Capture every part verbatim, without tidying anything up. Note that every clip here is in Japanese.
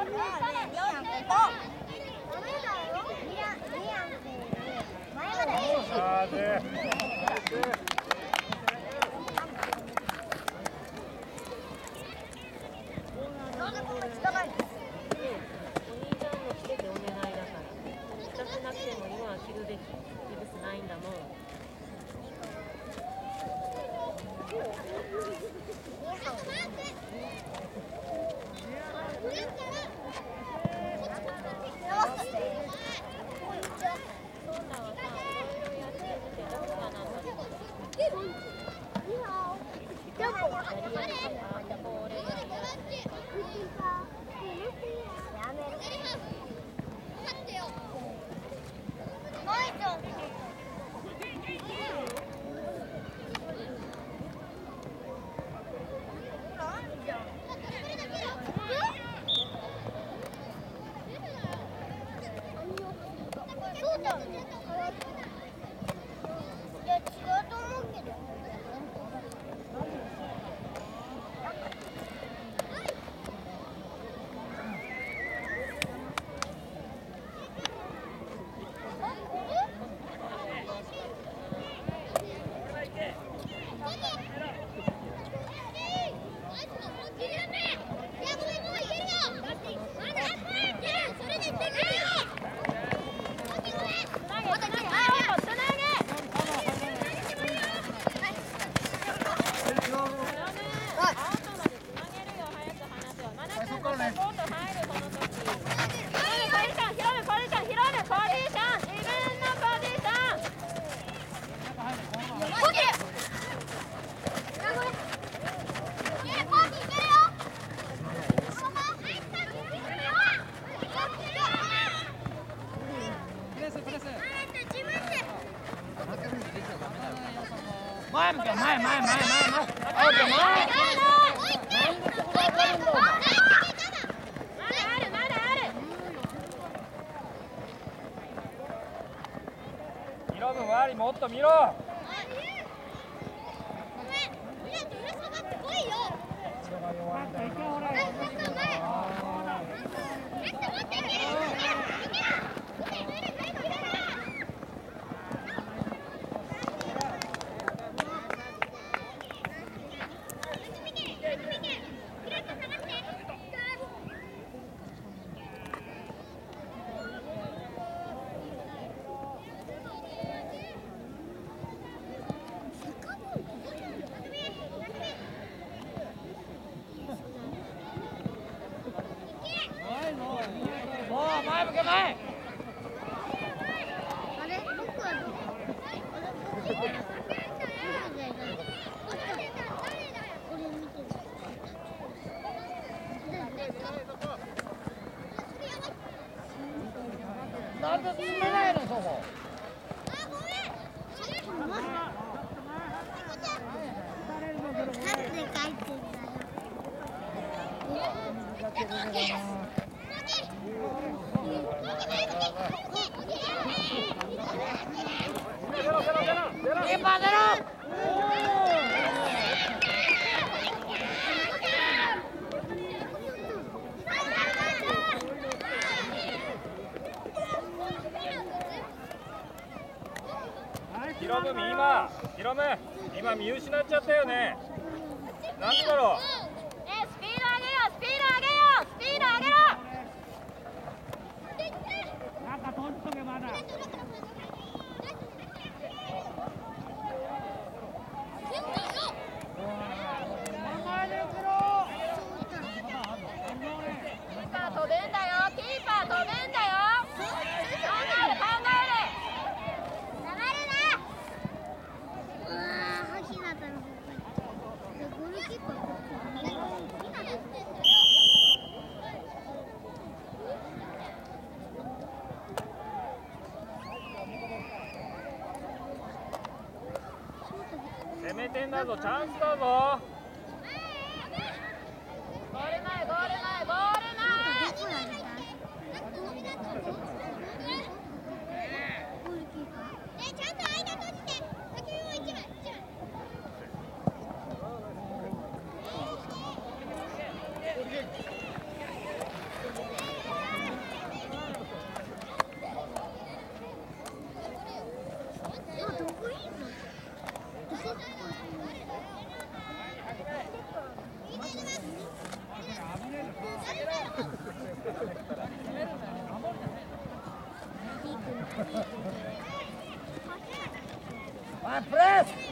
前向け前前前前前青木前見ろ分周りもっと見ろ前向け前なんで進めないのそこヒロム今ヒロム今見失っちゃったよねなんでだろうスピード上げようスピード上げようスピード上げろなんか取っとけまだ飛べんだよキーパー飛べんだよ考える考える流れなうわー走らったのゴールキーパー攻めてんだぞチャンスだぞゴール前ゴール前ゴール前あ、プレス。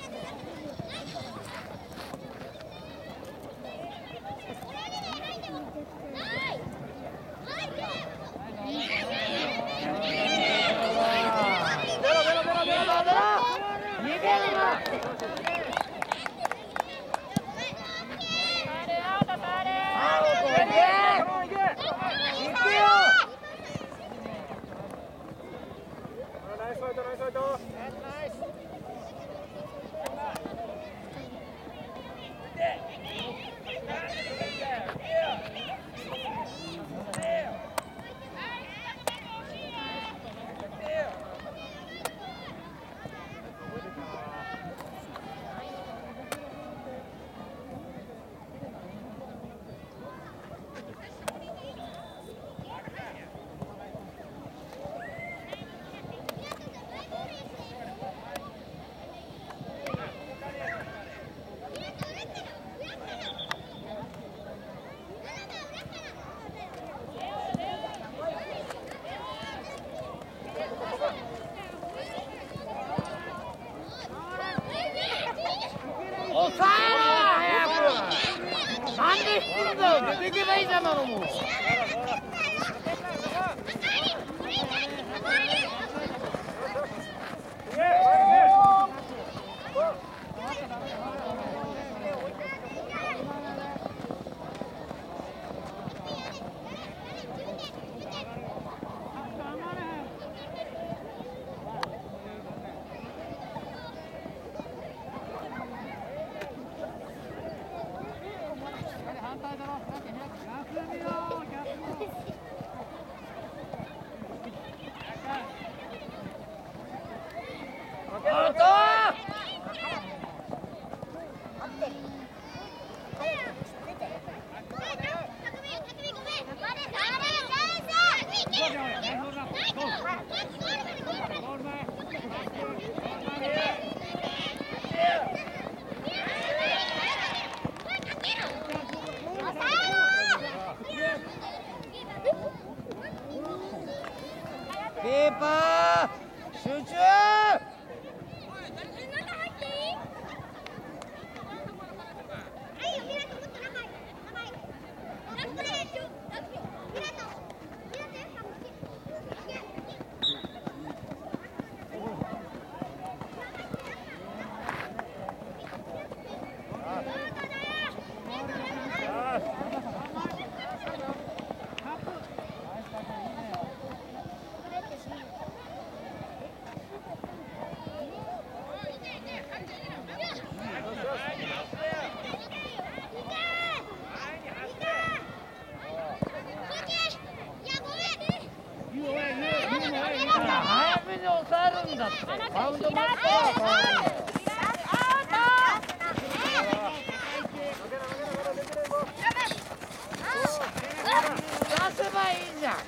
出てけばいいじゃん、もう。キーパー集中。早めに抑えるんだって。バウンド待って出せばいいじゃん。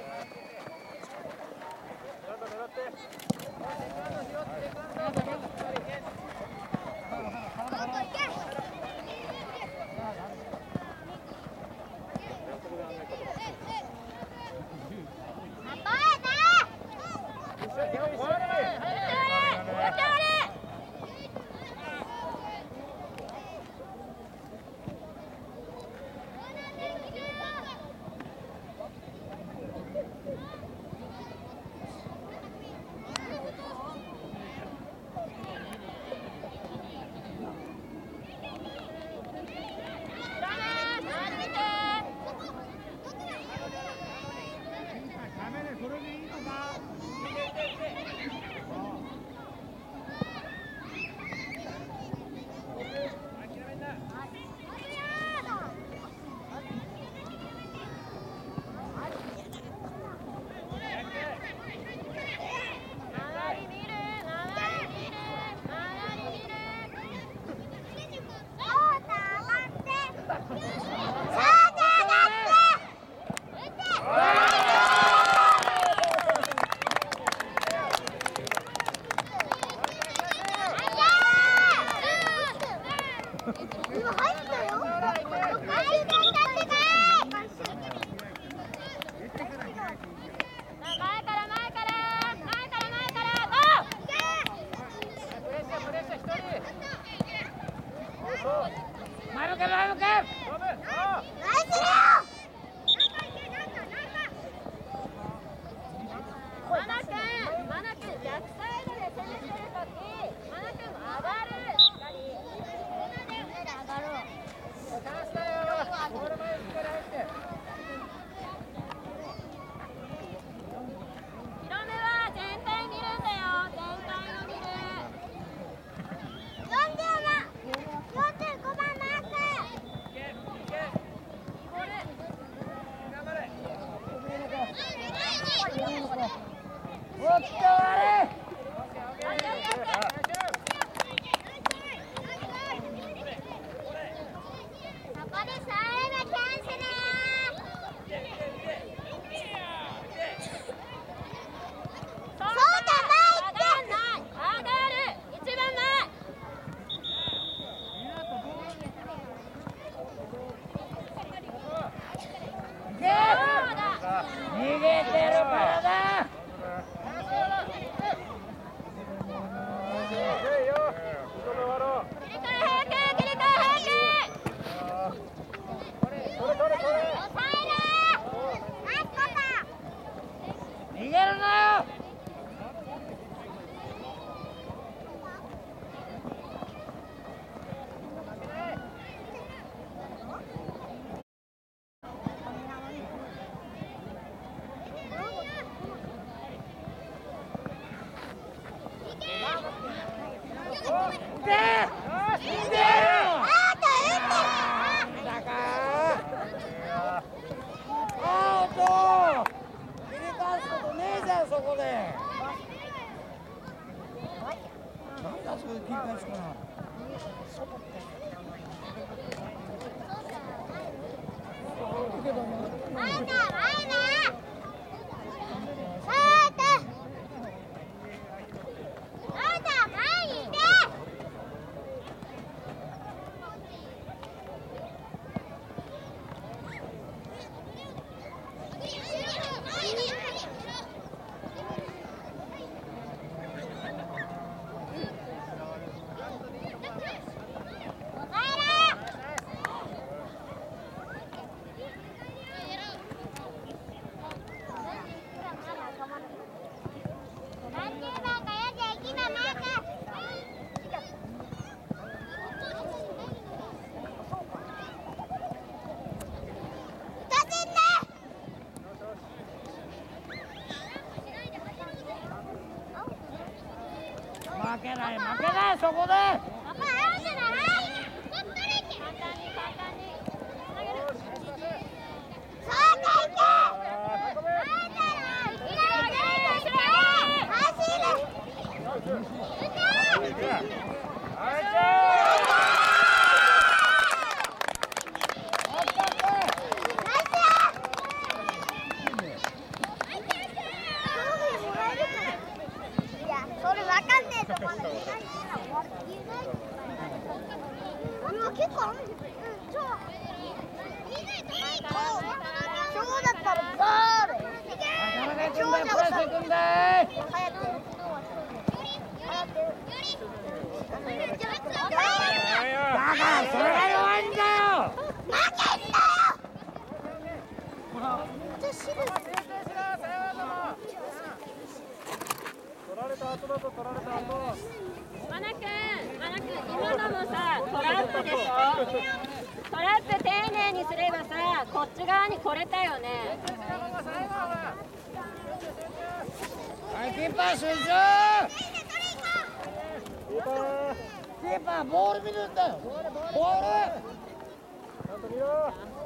狙って。 前だ前だ負けない負けないそこで。 それわかんねえと思う。結構ある。超。超だったらゴール。 田中君だよプレス行くんだい。 流行ってる。流行ってる。 だからそれが弱いんだよ。 負けんなよ。じゃあシル。 取られた後だと取られた後。 マナ君、マナ君、今のもさ、トラップでしょ。トラップ丁寧にすればさ、こっち側に来れたよね。 はい、キーパー集中。キーパーボール見るんだよ。ボール。 ちゃんと見ろ。